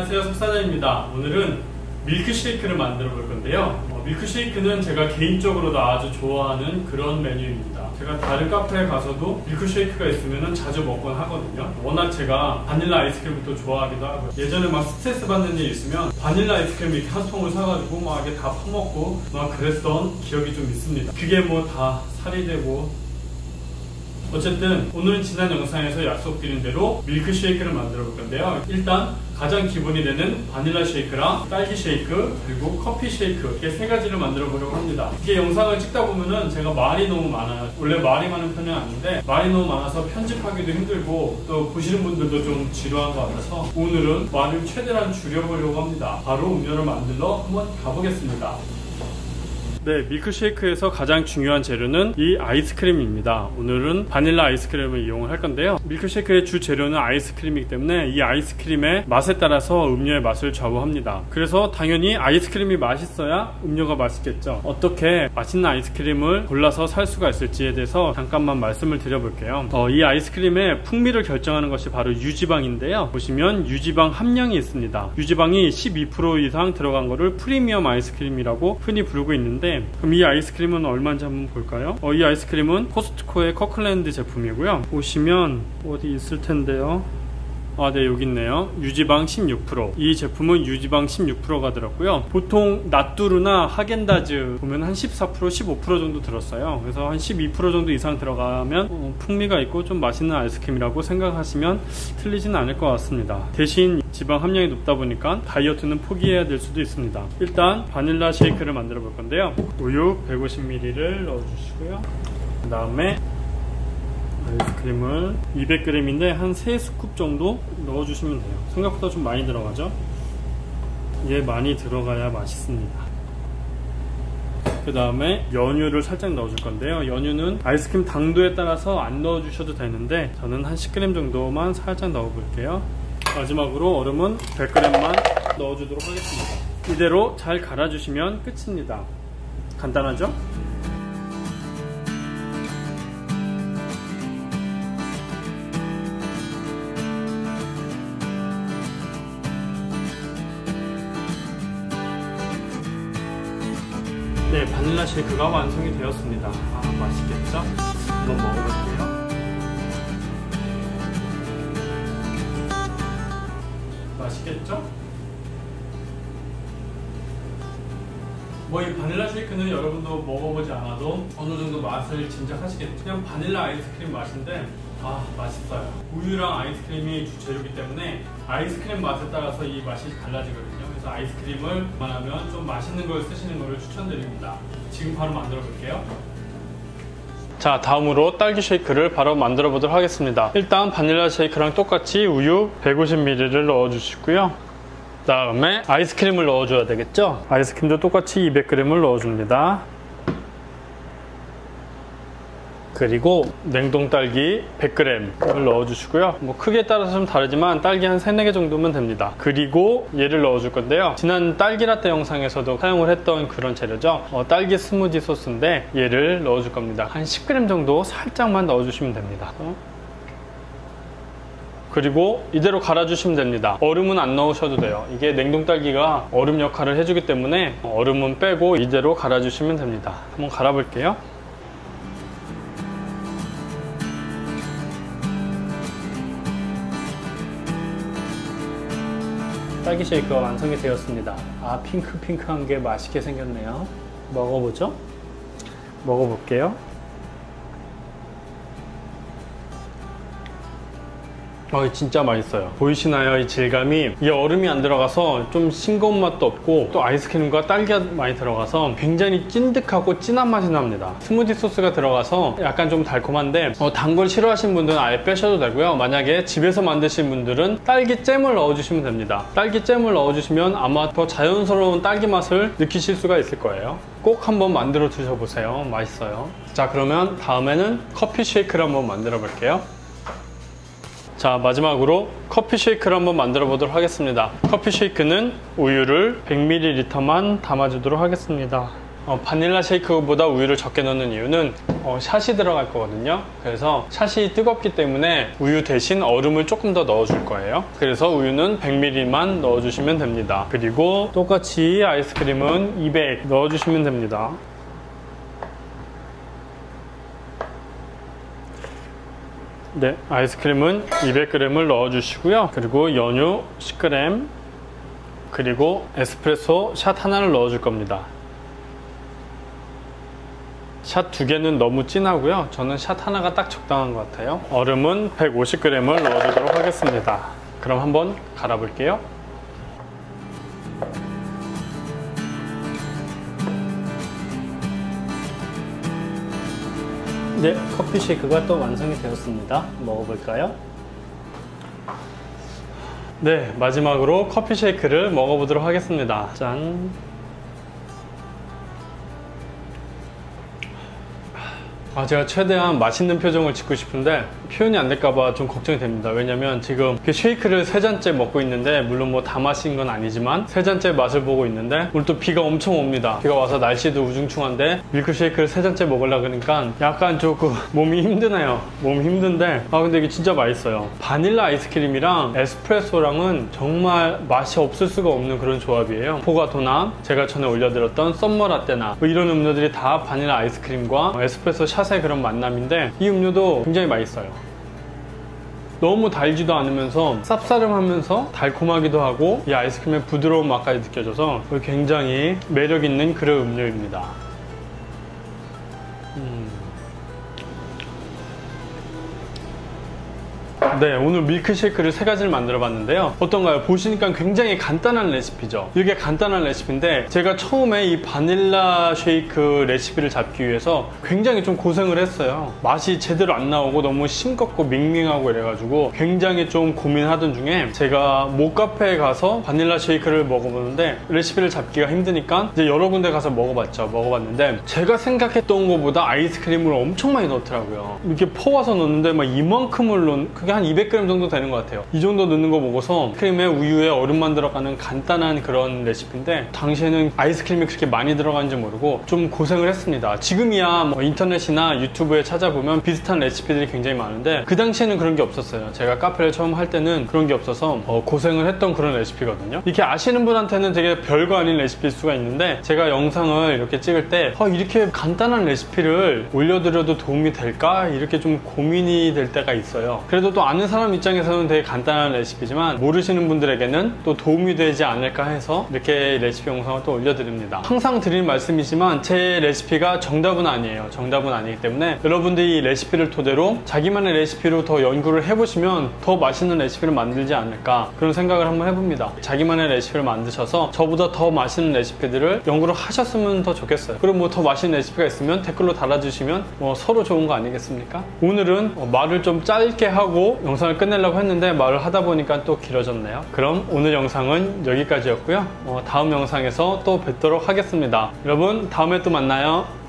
안녕하세요, 석사장입니다. 오늘은 밀크쉐이크를 만들어 볼 건데요. 밀크쉐이크는 제가 개인적으로도 아주 좋아하는 그런 메뉴입니다. 제가 다른 카페에 가서도 밀크쉐이크가 있으면 자주 먹곤 하거든요. 워낙 제가 바닐라 아이스크림을 또 좋아하기도 하고요. 예전에 막 스트레스 받는 일 있으면 바닐라 아이스크림 이렇게 한 통을 사가지고 막 이렇게 다 퍼먹고 막 그랬던 기억이 좀 있습니다. 그게 뭐 다 살이 되고, 어쨌든 오늘은 지난 영상에서 약속드린 대로 밀크쉐이크를 만들어 볼 건데요. 일단 가장 기본이 되는 바닐라 쉐이크랑 딸기 쉐이크 그리고 커피 쉐이크, 이렇게 세 가지를 만들어 보려고 합니다. 이게 영상을 찍다 보면은 제가 말이 너무 많아요. 원래 말이 많은 편은 아닌데 말이 너무 많아서 편집하기도 힘들고 또 보시는 분들도 좀 지루한 것 같아서 오늘은 말을 최대한 줄여보려고 합니다. 바로 음료를 만들러 한번 가보겠습니다. 네, 밀크쉐이크에서 가장 중요한 재료는 이 아이스크림입니다. 오늘은 바닐라 아이스크림을 이용을 할 건데요. 밀크쉐이크의 주 재료는 아이스크림이기 때문에 이 아이스크림의 맛에 따라서 음료의 맛을 좌우합니다. 그래서 당연히 아이스크림이 맛있어야 음료가 맛있겠죠. 어떻게 맛있는 아이스크림을 골라서 살 수가 있을지에 대해서 잠깐만 말씀을 드려볼게요. 이 아이스크림의 풍미를 결정하는 것이 바로 유지방인데요. 보시면 유지방 함량이 있습니다. 유지방이 12% 이상 들어간 거를 프리미엄 아이스크림이라고 흔히 부르고 있는데, 그럼 이 아이스크림은 얼마인지 한번 볼까요? 이 아이스크림은 코스트코의 커클랜드 제품이고요. 보시면 어디 있을 텐데요. 네, 여기 있네요. 유지방 16%. 이 제품은 유지방 16%가 들었고요. 보통 나뚜루나 하겐다즈 보면 한 14%, 15% 정도 들었어요. 그래서 한 12% 정도 이상 들어가면 풍미가 있고 좀 맛있는 아이스크림이라고 생각하시면 틀리지는 않을 것 같습니다. 대신 지방 함량이 높다 보니까 다이어트는 포기해야 될 수도 있습니다. 일단 바닐라 쉐이크를 만들어 볼 건데요. 우유 150ml를 넣어주시고요. 그 다음에 아이스크림을 200g인데 한 3스쿱 정도 넣어주시면 돼요. 생각보다 좀 많이 들어가죠? 이게 많이 들어가야 맛있습니다. 그 다음에 연유를 살짝 넣어줄 건데요. 연유는 아이스크림 당도에 따라서 안 넣어주셔도 되는데 저는 한 10g 정도만 살짝 넣어볼게요. 마지막으로 얼음은 100g만 넣어주도록 하겠습니다. 이대로 잘 갈아주시면 끝입니다. 간단하죠? 네, 바닐라 쉐이크가 완성이 되었습니다. 맛있겠죠? 한번 먹어볼게요. 맛있겠죠? 이 바닐라 쉐이크는 여러분도 먹어보지 않아도 어느 정도 맛을 짐작하시겠죠? 그냥 바닐라 아이스크림 맛인데 맛있어요. 우유랑 아이스크림이 주 재료이기 때문에 아이스크림 맛에 따라서 이 맛이 달라지거든요. 그래서 아이스크림을 웬만하면 좀 맛있는 걸 쓰시는 것을 추천드립니다. 지금 바로 만들어 볼게요. 자, 다음으로 딸기 쉐이크를 바로 만들어 보도록 하겠습니다. 일단 바닐라 쉐이크랑 똑같이 우유 150ml를 넣어 주시고요. 그 다음에 아이스크림을 넣어줘야 되겠죠? 아이스크림도 똑같이 200g을 넣어줍니다. 그리고 냉동 딸기 100g을 넣어주시고요. 크기에 따라서 좀 다르지만 딸기 한 3, 4개 정도면 됩니다. 그리고 얘를 넣어줄 건데요. 지난 딸기 라떼 영상에서도 사용을 했던 그런 재료죠. 딸기 스무디 소스인데 얘를 넣어줄 겁니다. 한 10g 정도 살짝만 넣어주시면 됩니다. 그리고 이대로 갈아주시면 됩니다. 얼음은 안 넣으셔도 돼요. 이게 냉동 딸기가 얼음 역할을 해주기 때문에 얼음은 빼고 이대로 갈아주시면 됩니다. 한번 갈아볼게요. 딸기 쉐이크가 완성이 되었습니다. 핑크핑크한 게 맛있게 생겼네요. 먹어보죠? 먹어볼게요. 진짜 맛있어요. 보이시나요? 이 질감이, 이 얼음이 안 들어가서 좀 싱거운 맛도 없고 또 아이스크림과 딸기가 많이 들어가서 굉장히 찐득하고 진한 맛이 납니다. 스무디 소스가 들어가서 약간 좀 달콤한데 단 걸 싫어하시는 분들은 아예 빼셔도 되고요. 만약에 집에서 만드신 분들은 딸기 잼을 넣어주시면 됩니다. 딸기 잼을 넣어주시면 아마 더 자연스러운 딸기 맛을 느끼실 수가 있을 거예요. 꼭 한번 만들어 드셔보세요. 맛있어요. 자, 그러면 다음에는 커피 쉐이크를 한번 만들어 볼게요. 자, 마지막으로 커피 쉐이크를 한번 만들어 보도록 하겠습니다. 커피 쉐이크는 우유를 100ml만 담아주도록 하겠습니다. 바닐라 쉐이크보다 우유를 적게 넣는 이유는 샷이 들어갈 거거든요. 그래서 샷이 뜨겁기 때문에 우유 대신 얼음을 조금 더 넣어줄 거예요. 그래서 우유는 100ml만 넣어주시면 됩니다. 그리고 똑같이 아이스크림은 200 넣어주시면 됩니다. 네, 아이스크림은 200g을 넣어주시고요. 그리고 연유 10g, 그리고 에스프레소 샷 하나를 넣어줄 겁니다. 샷 2개는 너무 진하고요. 저는 샷 하나가 딱 적당한 것 같아요. 얼음은 150g을 넣어주도록 하겠습니다. 그럼 한번 갈아볼게요. 네, 커피 쉐이크가 또 완성이 되었습니다. 먹어볼까요? 네, 마지막으로 커피 쉐이크를 먹어보도록 하겠습니다. 짠! 제가 최대한 맛있는 표정을 짓고 싶은데 표현이 안 될까봐 좀 걱정이 됩니다. 왜냐면 지금 쉐이크를 3잔째 먹고 있는데, 물론 뭐 다 마신 건 아니지만 3잔째 맛을 보고 있는데, 오늘 또 비가 엄청 옵니다. 비가 와서 날씨도 우중충한데 밀크쉐이크를 3잔째 먹으려고 하니까 약간 조금 몸이 힘드네요. 몸이 힘든데 근데 이게 진짜 맛있어요. 바닐라 아이스크림이랑 에스프레소랑은 정말 맛이 없을 수가 없는 그런 조합이에요. 포가토나 제가 전에 올려드렸던 썸머라떼나 뭐 이런 음료들이 다 바닐라 아이스크림과 에스프레소 샷의 그런 만남인데, 이 음료도 굉장히 맛있어요. 너무 달지도 않으면서 쌉싸름하면서 달콤하기도 하고 이 아이스크림의 부드러운 맛까지 느껴져서 굉장히 매력 있는 그런 음료입니다. 네, 오늘 밀크쉐이크를 3가지를 만들어 봤는데요. 어떤가요? 보시니까 굉장히 간단한 레시피죠. 이게 간단한 레시피인데 제가 처음에 이 바닐라 쉐이크 레시피를 잡기 위해서 굉장히 좀 고생을 했어요. 맛이 제대로 안 나오고 너무 싱겁고 밍밍하고 이래가지고 굉장히 좀 고민하던 중에 제가 모카페에 가서 바닐라 쉐이크를 먹어보는데 레시피를 잡기가 힘드니까 이제 여러 군데 가서 먹어봤는데 제가 생각했던 것보다 아이스크림을 엄청 많이 넣더라고요. 이렇게 퍼와서 넣는데 막 이만큼을 그게 한 200g 정도 되는 것 같아요. 이 정도 넣는 거 보고서 크림에 우유에 얼음만 들어가는 간단한 그런 레시피인데, 당시에는 아이스크림이 그렇게 많이 들어가는지 모르고 좀 고생을 했습니다. 지금이야 뭐 인터넷이나 유튜브에 찾아보면 비슷한 레시피들이 굉장히 많은데 그 당시에는 그런 게 없었어요. 제가 카페를 처음 할 때는 그런 게 없어서 고생을 했던 그런 레시피거든요. 이렇게 아시는 분한테는 되게 별거 아닌 레시피일 수가 있는데, 제가 영상을 이렇게 찍을 때 이렇게 간단한 레시피를 올려드려도 도움이 될까? 이렇게 좀 고민이 될 때가 있어요. 그래도 또 아는 사람 입장에서는 되게 간단한 레시피지만 모르시는 분들에게는 또 도움이 되지 않을까 해서 이렇게 레시피 영상을 또 올려드립니다. 항상 드리는 말씀이지만 제 레시피가 정답은 아니에요. 정답은 아니기 때문에 여러분들이 이 레시피를 토대로 자기만의 레시피로 더 연구를 해보시면 더 맛있는 레시피를 만들지 않을까, 그런 생각을 한번 해봅니다. 자기만의 레시피를 만드셔서 저보다 더 맛있는 레시피들을 연구를 하셨으면 더 좋겠어요. 그리고 뭐 더 맛있는 레시피가 있으면 댓글로 달아주시면 서로 좋은 거 아니겠습니까? 오늘은 말을 좀 짧게 하고 영상을 끝내려고 했는데 말을 하다 보니까 또 길어졌네요. 그럼 오늘 영상은 여기까지였고요. 다음 영상에서 또 뵙도록 하겠습니다. 여러분, 다음에 또 만나요.